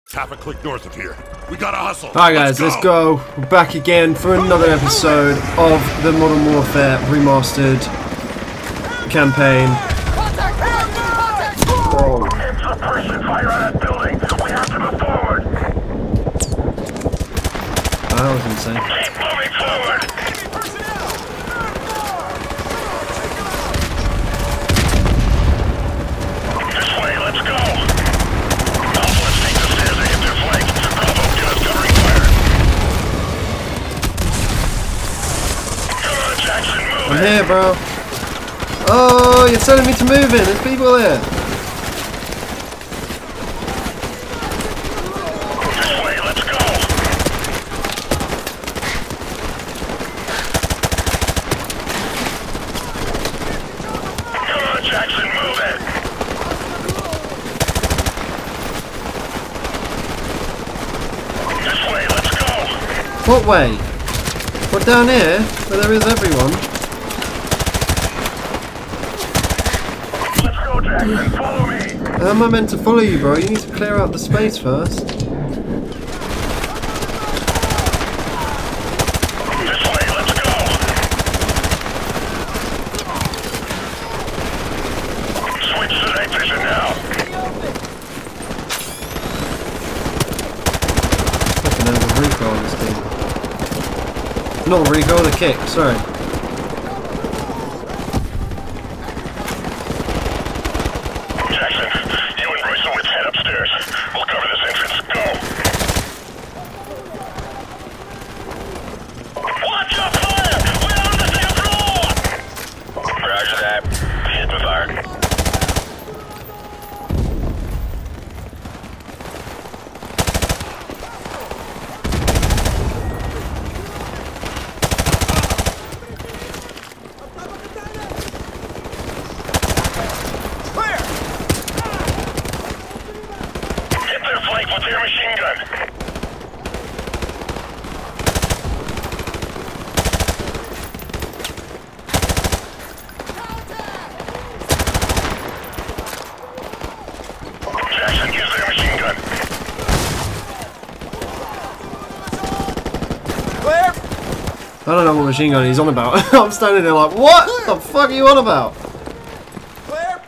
It's half a click north of here. We gotta hustle. Alright guys, let's go. We're back again for another episode of the Modern Warfare Remastered campaign. Whoa. It's suppression fire on that building. We have to move forward. I was insane. Keep moving forward. This way, let's go. Alpha, let's take the stairs and hit their flank. Bravo, give us covering fire. Come on, Jackson, move I'm here, bro. Oh, you're telling me to move in. There's people there. This way, let's go. Come on, Jackson, move it. This way, let's go. What way? What, down here? Where there is everyone? Let's go, Jackson, follow me. How am I meant to follow you, bro? You need to clear out the space first. This way, let's go. Switch to night vision now. Fucking hell, the recoil on this thing. Not the recoil, the kick, sorry. Jackson, you and Royce and Witz head upstairs. We'll cover this entrance. Go. Watch your fire! We're on the second floor! Roger that. Hit the fire. Hit their flank with your machine gun. Jackson, use their machine gun. Clear! I don't know what machine gun he's on about. I'm standing there like, what the fuck are you on about? Clear!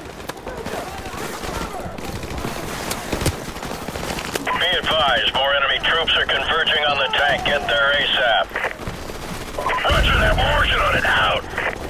Be advised, more enemy troops are converging on the tank. Get there ASAP. Roger that, we're working on it. Out!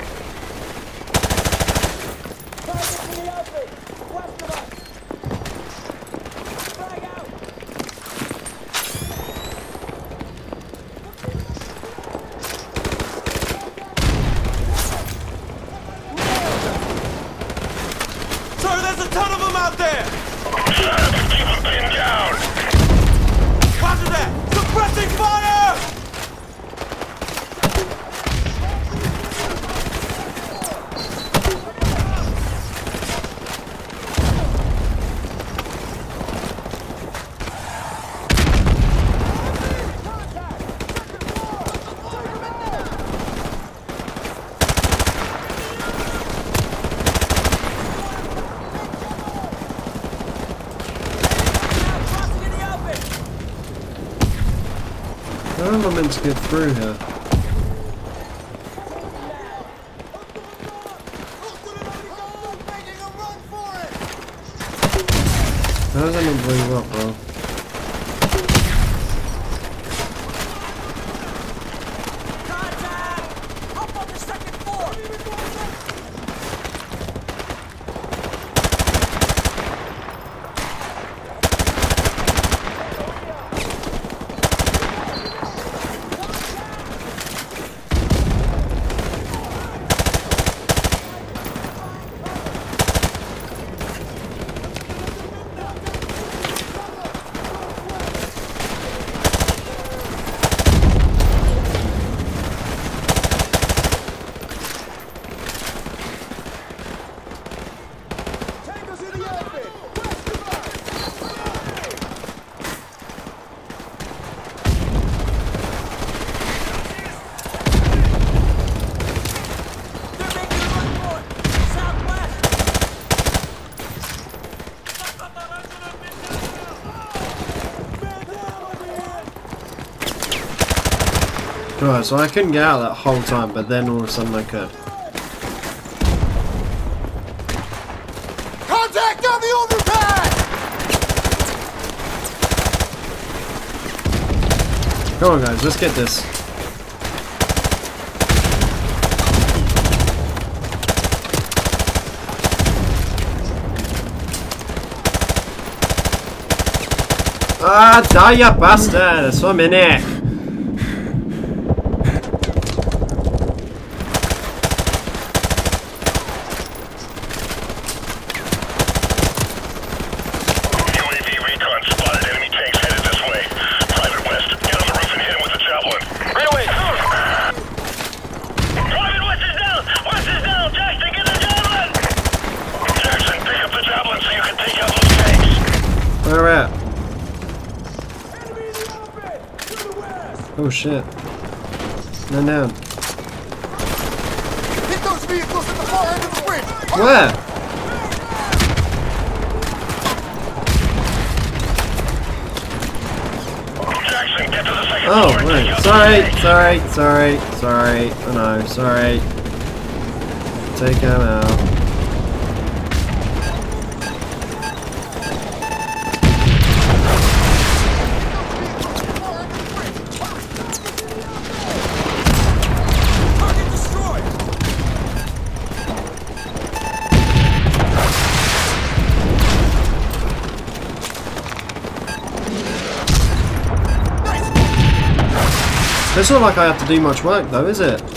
Sir, there's a ton of them out there! Shut up and keep them pinned down! Roger that! Suppressing fire! How am I meant to get through here? How does that not blow you up, bro? Up on the second floor! Right, so I couldn't get out that whole time, but then all of a sudden I could. Contact on the overpass! Come on guys, let's get this. Ah, die you bastard! Swim in here! UAV recon spotted. Enemy tanks headed this way. Private West, get on the roof and hit him with the javelin. Right away, Private West is down! West is down! Jackson, get the javelin! Jackson, pick up the javelin so you can take out those tanks. Where are we at? Enemy in the open! To the west! Oh shit. No, down. Hit those vehicles at the far end of the bridge! Where? Jackson, get to the second Oh, floor and take right. out Sorry, those tanks. sorry. Oh no, sorry. Take him out. Target destroyed! It's not like I have to do much work though, is it?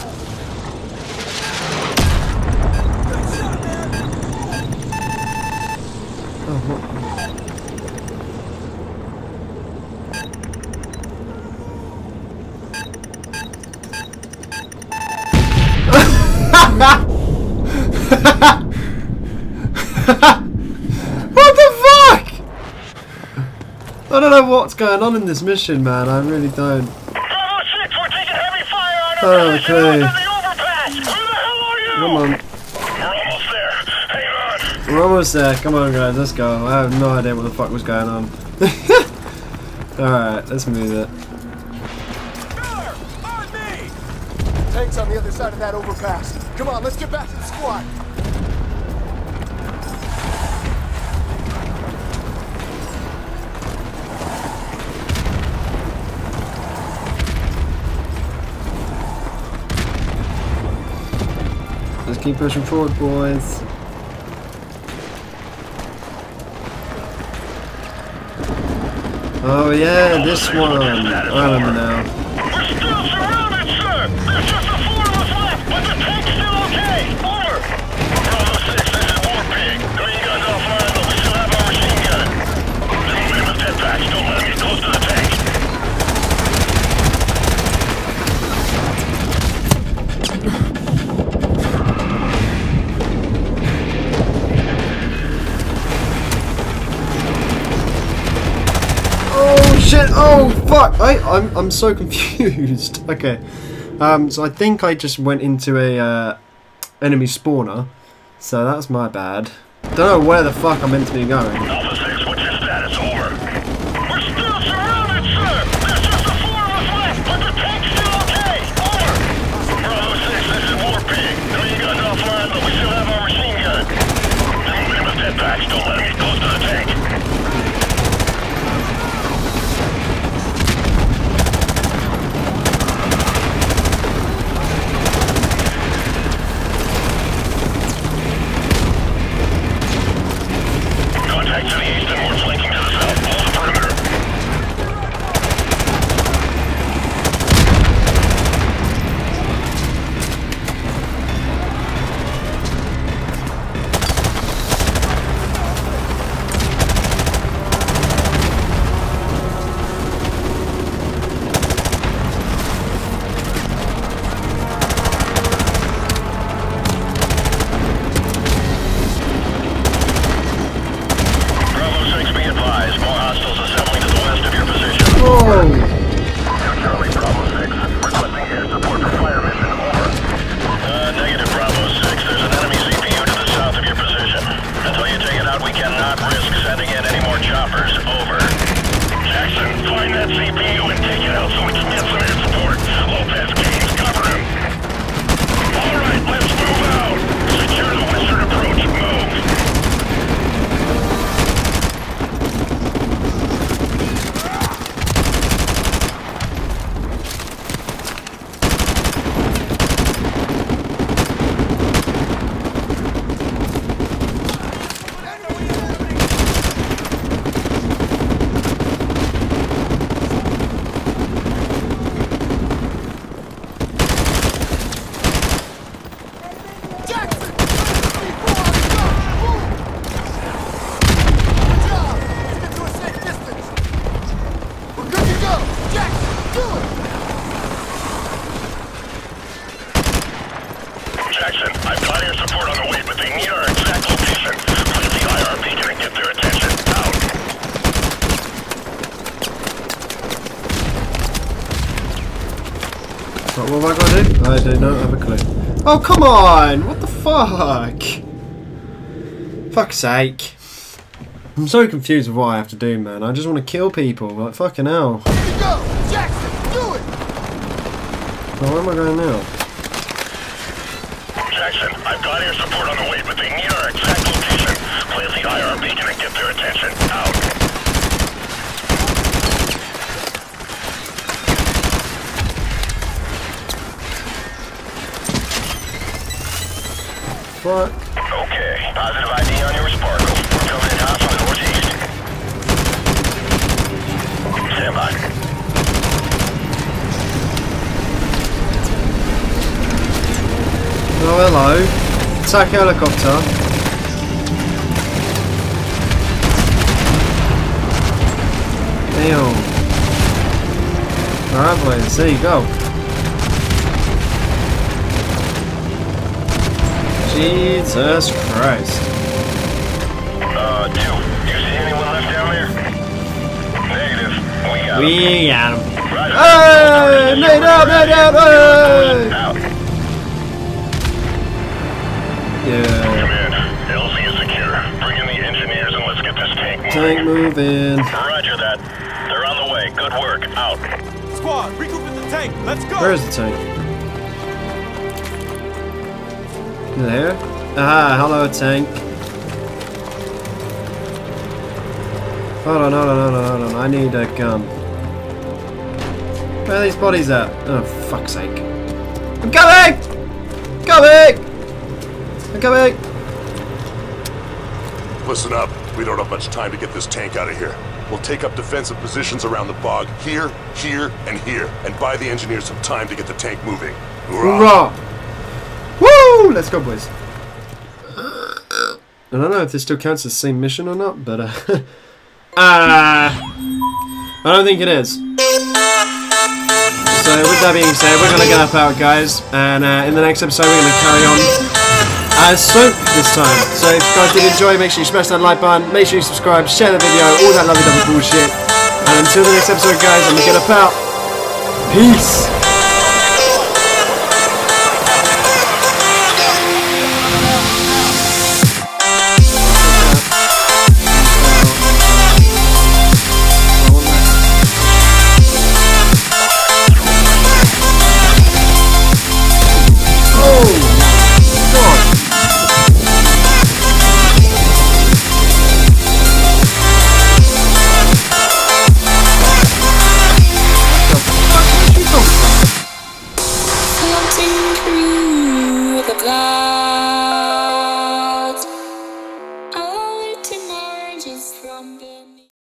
Oh, what? What the fuck? I don't know what's going on in this mission, man. I really don't. Bravo 6, we're taking heavy fire on Oh, our position okay. north of the overpass. Where the hell are you? Come on. We're almost there. Hang on. We're almost there. Come on, guys. Let's go. I have no idea what the fuck was going on. Alright, let's move it. Miller! On me! Tanks on the other side of that overpass. Come on, let's get back to the squad. Let's keep pushing forward, boys. Oh yeah, this one. I remember now. We're still surrounded, sir. There's just the four of us left, but the tank's still okay. Over. Bravo 6, this is War Pig. Green gun's offline, but we still have our machine gun. Zoom in with jetpacks. Don't let them get close to the tank. Oh shit! Oh fuck! I'm so confused. Okay, so I think I just went into a enemy spawner, so that's my bad. Don't know where the fuck I'm meant to be going. Alpha 6, what's your status? Over. We're still surrounded, sir. There's just the four of us left, but the tank's still okay. Over. Bravo 6, this is War Pig. Green gun's offline, but we still have our machine gun. Zoom in with jetpacks. Don't let them get close to the tank. Contact to the What have I got to do? I do not have a clue. Oh, come on! What the fuck? Fuck's sake. I'm so confused with what I have to do, man. I just want to kill people. Like, fucking hell. Here you go! Jackson, do it! Well, where am I going now? Jackson, I've got air support on the way, but they need our exact location. Plant the IR beacon and get their attention. Out. What? Okay, positive ID on your Sparkle. We're coming in hot from the northeast. Stand by. Oh, hello. Attack helicopter. Damn. Alright, boys, there you go. Jesus Christ. Two. You see anyone left down there? Negative. We got him. We got him. Roger. Hey! Made up! Hey! Out. Yeah. Command. LZ is secure. Bring in the engineers and let's get this tank moving. Tank moving. Roger that. They're on the way. Good work. Out. Squad, regroup at the tank. Let's go! Where's the tank? There? Ah, hello tank. Hold on. I need a gun. Where are these bodies at? Oh, fuck's sake. I'm coming! I'm coming! Listen up. We don't have much time to get this tank out of here. We'll take up defensive positions around the bog. Here, here, and here. And buy the engineers some time to get the tank moving. Hoorah! Woo! Let's go, boys. I don't know if this still counts as the same mission or not, but I don't think it is. So with that being said, we're gonna get up out, guys, and in the next episode we're gonna carry on as Soap this time. So if you guys did enjoy, make sure you smash that like button, make sure you subscribe, share the video, all that lovely bullshit. And until the next episode, guys, I'm gonna get up out. Peace.